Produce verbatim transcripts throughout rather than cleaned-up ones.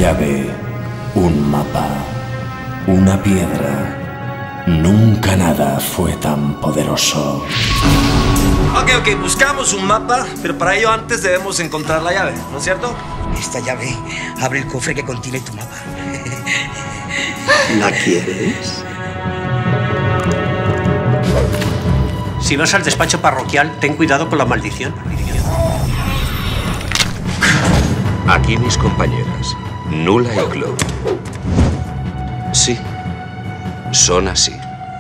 llave, un mapa, una piedra. Nunca nada fue tan poderoso. Ok, ok, buscamos un mapa, pero para ello antes debemos encontrar la llave, ¿no es cierto? Esta llave abre el cofre que contiene tu mapa. ¿La quieres? Si vas al despacho parroquial, ten cuidado con la maldición. Aquí mis compañeras, Nula y Chloe. Sí, son así.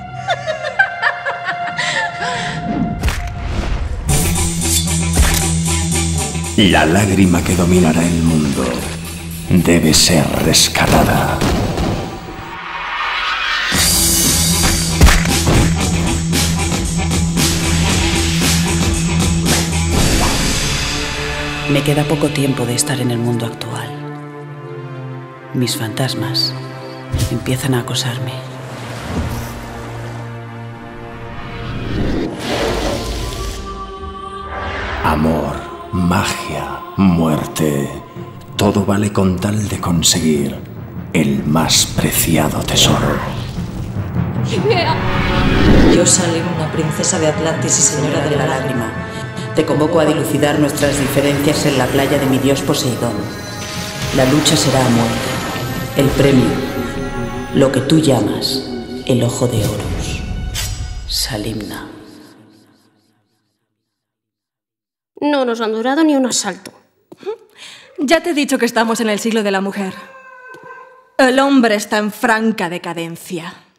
La lágrima que dominará el mundo debe ser rescatada. Me queda poco tiempo de estar en el mundo actual. Mis fantasmas empiezan a acosarme. Amor, magia, muerte. Todo vale con tal de conseguir el más preciado tesoro. Yo, Salem, una princesa de Atlantis y señora de la lágrima, te convoco a dilucidar nuestras diferencias en la playa de mi dios Poseidón. La lucha será a muerte. El premio, lo que tú llamas el ojo de Horus. Salimna. No nos han durado ni un asalto. Ya te he dicho que estamos en el siglo de la mujer. El hombre está en franca decadencia.